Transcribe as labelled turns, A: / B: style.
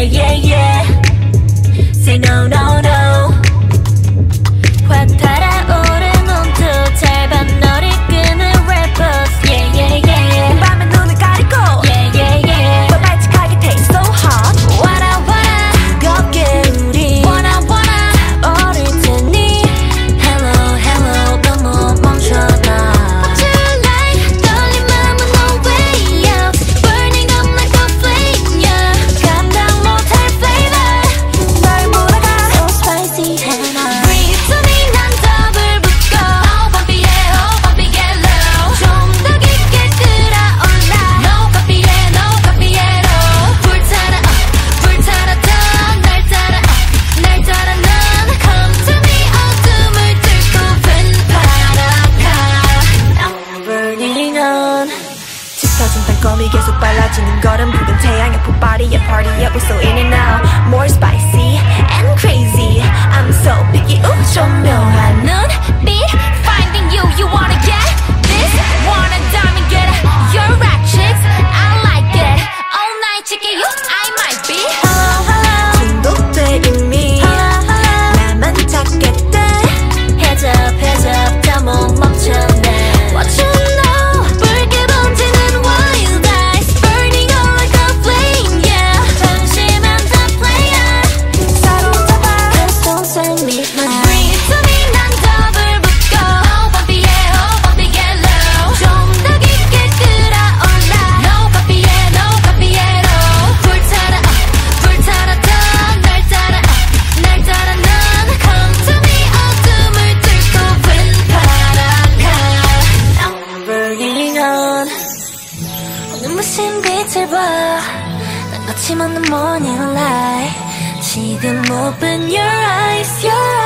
A: yeah, yeah. Say no, no, no. 확 달아오른 온도 짧은 너를 끄는 rappers. Yeah, yeah, yeah. 밤에 눈을 가리고. Yeah, yeah, yeah. 더 발칙하게 taste so hot. What I wanna. 뜨겁게 우리. Wanna, 어릴 테니. Hello, hello. 너무 멈춰놔. 껌이 계속 빨라지는 걸음 붉은 태양의 폭발이야 party에 we're so in and out more spicy and crazy I'm so picky 좀 묘한 눈빛 finding you you wanna get this wanna diamond get it you're rap chicks I like it all night chicken you I might be hello hello 중독돼 이미 나만 찾게 돼 heads up 다 못 멈춰내 what you know 붉게 번지는 눈부신 빛을 봐 난 거침없는 morning light 지금 open your eyes